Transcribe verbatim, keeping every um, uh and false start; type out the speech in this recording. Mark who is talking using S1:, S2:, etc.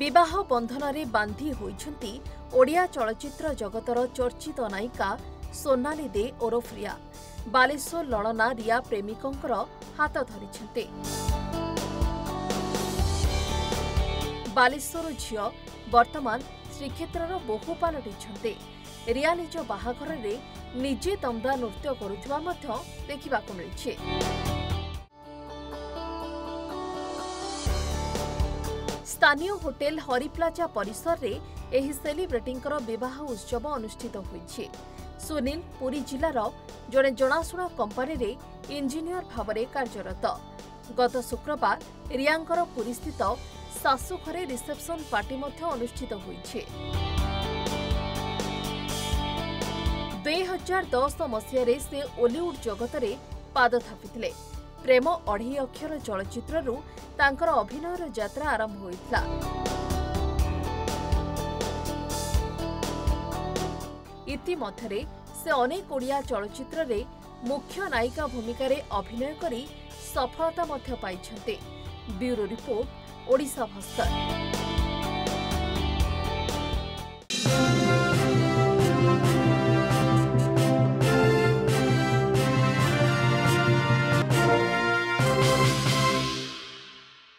S1: विवाह बंधन बांधी होइछंती ओडिया चलचित्र जगतर चर्चित नायिका सोनाली दे ओरफ रिया। बालेश्वर ललना रिया प्रेमिकंकर हाथ धरिछंती। बालेश्वर झियो वर्तमान श्रीक्षेत्रर बहु पलटिछंती। रिया निज बाहाघर रे निजे दमदा नृत्य करुथिबा मध्य देखिबाकु मिलिछि। स्थानीय होटेल हरिप्लाजा परिसर रे एही सेलिब्रिटींकर विवाह उत्सव अनुष्ठित होइछि। सुनील पुरी जिलार जड़े जनाशुना कंपानी रे इंजीनियर भावरे कार्यरत। गत शुक्रवार रियांकर पुरी स्थित सासु घरे रिसेप्शन पार्टी मध्य अनुष्ठित होइछि। दुई हजार दस मसीह से ओलीवुड जगत रे पाद थापिथिले। प्रेम अढ़ी अक्षर चलचित्ररू तांकर अभिनयर यात्रा आरंभ होइथिला। इतिमध्यरे से अनेक ओडिया चलचित्र रे मुख्य नायिका भूमिका रे अभिनय करी सफलता मध्य पाइछन्ते। Bureau report Odisha Bhaskar.